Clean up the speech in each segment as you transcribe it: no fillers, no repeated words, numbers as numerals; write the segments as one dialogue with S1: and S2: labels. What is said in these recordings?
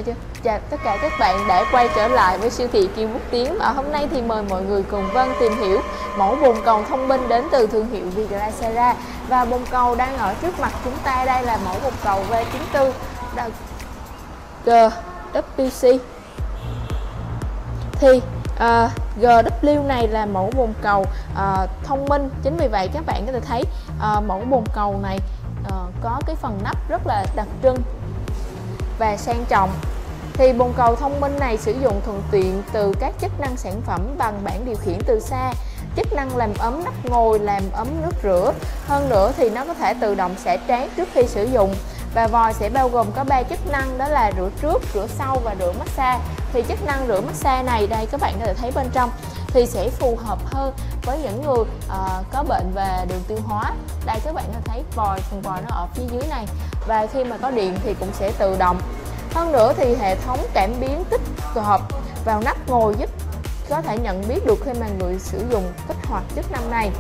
S1: chưa? Chào tất cả các bạn đã quay trở lại với siêu thị Kim Quốc Tiến. Và hôm nay thì mời mọi người cùng Vân tìm hiểu mẫu bồn cầu thông minh đến từ thương hiệu Vigracera. Và bồn cầu đang ở trước mặt chúng ta đây là mẫu bồn cầu V94 GWC. Thì GW này là mẫu bồn cầu thông minh, chính vì vậy các bạn có thể thấy mẫu bồn cầu này có cái phần nắp rất là đặc trưng và sang trọng. Thì bồn cầu thông minh này sử dụng thuận tiện từ các chức năng sản phẩm bằng bảng điều khiển từ xa, chức năng làm ấm nắp ngồi, làm ấm nước rửa. Hơn nữa thì nó có thể tự động xả trán trước khi sử dụng. Và vòi sẽ bao gồm có 3 chức năng, đó là rửa trước, rửa sau và rửa massage. Thì chức năng rửa massage này đây các bạn có thể thấy bên trong thì sẽ phù hợp hơn với những người có bệnh về đường tiêu hóa. Đây các bạn có thấy phần vòi nó ở phía dưới này, và khi mà có điện thì cũng sẽ tự động. Hơn nữa thì hệ thống cảm biến tích hợp vào nắp ngồi giúp có thể nhận biết được khi mà người sử dụng kích hoạt chức năng này.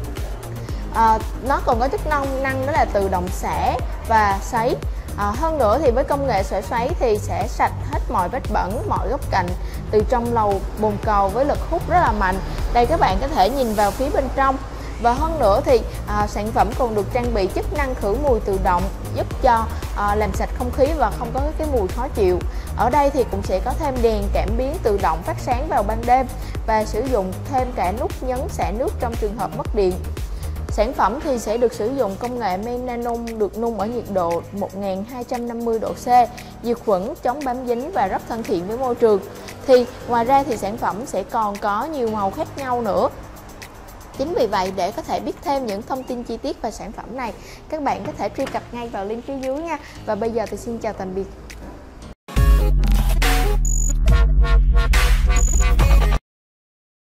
S1: Nó còn có chức năng đó là tự động xả và sấy. Hơn nữa thì với công nghệ xõa xoáy thì sẽ sạch hết mọi vết bẩn, mọi góc cạnh từ trong lầu bồn cầu với lực hút rất là mạnh. Đây các bạn có thể nhìn vào phía bên trong. Và hơn nữa thì sản phẩm còn được trang bị chức năng khử mùi tự động, giúp cho làm sạch không khí và không có cái mùi khó chịu. Ở đây thì cũng sẽ có thêm đèn cảm biến tự động phát sáng vào ban đêm và sử dụng thêm cả nút nhấn xả nước trong trường hợp mất điện. Sản phẩm thì sẽ được sử dụng công nghệ men nano được nung ở nhiệt độ 1250 độ C, diệt khuẩn, chống bám dính và rất thân thiện với môi trường. Thì ngoài ra thì sản phẩm sẽ còn có nhiều màu khác nhau nữa. Chính vì vậy để có thể biết thêm những thông tin chi tiết về sản phẩm này, các bạn có thể truy cập ngay vào link phía dưới nha. Và bây giờ thì xin chào tạm biệt.